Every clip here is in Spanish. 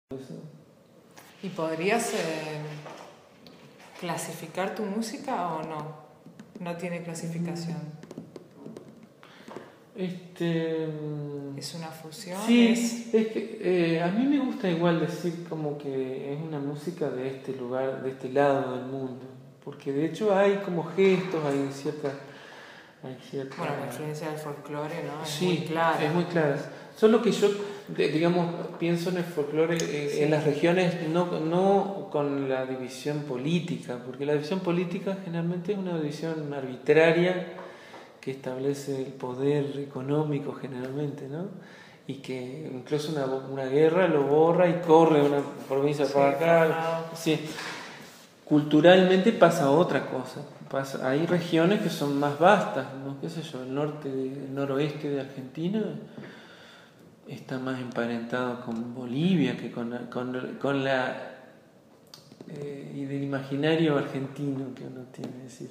Eso. ¿Y podrías clasificar tu música o no? No tiene clasificación. Es una fusión. Sí, es que a mí me gusta igual decir como que es una música de este lugar, de este lado del mundo, porque de hecho hay como gestos, hay cierta Bueno, la influencia del folclore, ¿no? Es sí, muy clara. es muy clara. Solo que yo, digamos, pienso en el folclore Sí. en las regiones, no con la división política, porque la división política generalmente es una división arbitraria que establece el poder económico generalmente, ¿no? Y que incluso una guerra lo borra y corre una provincia para acá. Sí. Culturalmente pasa otra cosa. Hay regiones que son más vastas, ¿no? ¿Qué sé yo? El noroeste de Argentina está más emparentado con Bolivia que con la y del imaginario argentino que uno tiene, es decir,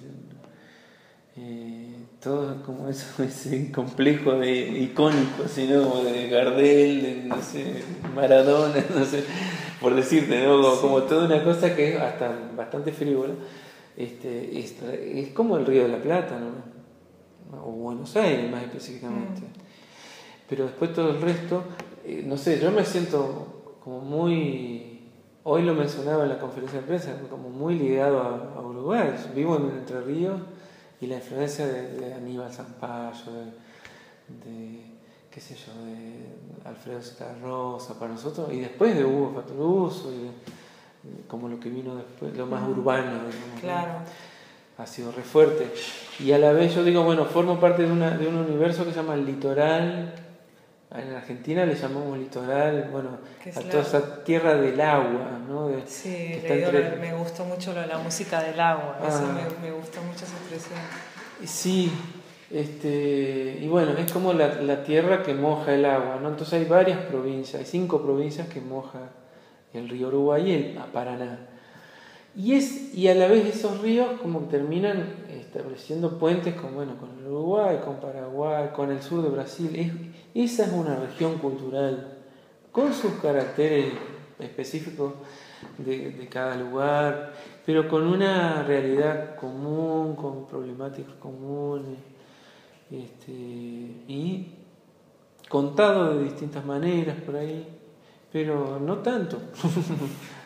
todo como eso, ese complejo de icónico, sino de Gardel, de no sé, Maradona, no sé, por decirte, ¿no? Como toda una cosa que es hasta bastante frívola. Es como el Río de la Plata, ¿no? O Buenos Aires más específicamente. Pero después todo el resto, no sé, yo me siento como muy, hoy lo mencionaba en la conferencia de prensa, como muy ligado a Uruguay. Vivo en Entre Ríos y la influencia de Aníbal Zampayo, de qué sé yo, de Alfredo Zitarrosa para nosotros, y después de Hugo Fattoruso, como lo que vino después, lo más urbano, digamos, claro. ¿no? Ha sido re fuerte. Y a la vez yo digo, bueno, formo parte de un universo que se llama el litoral. En Argentina le llamamos litoral, bueno, a toda esa tierra del agua, ¿no? Sí, me gustó mucho la música del agua, eso me gustó mucho esa expresión. Sí, y bueno, es como la tierra que moja el agua, ¿no? Entonces hay varias provincias, hay 5 provincias que moja el río Uruguay y el Paraná. Y a la vez esos ríos como que terminan estableciendo puentes con el Uruguay, con Paraguay, con el sur de Brasil. Esa es una región cultural con sus caracteres específicos de cada lugar, pero con una realidad común, con problemáticas comunes, y contado de distintas maneras por ahí, pero no tanto.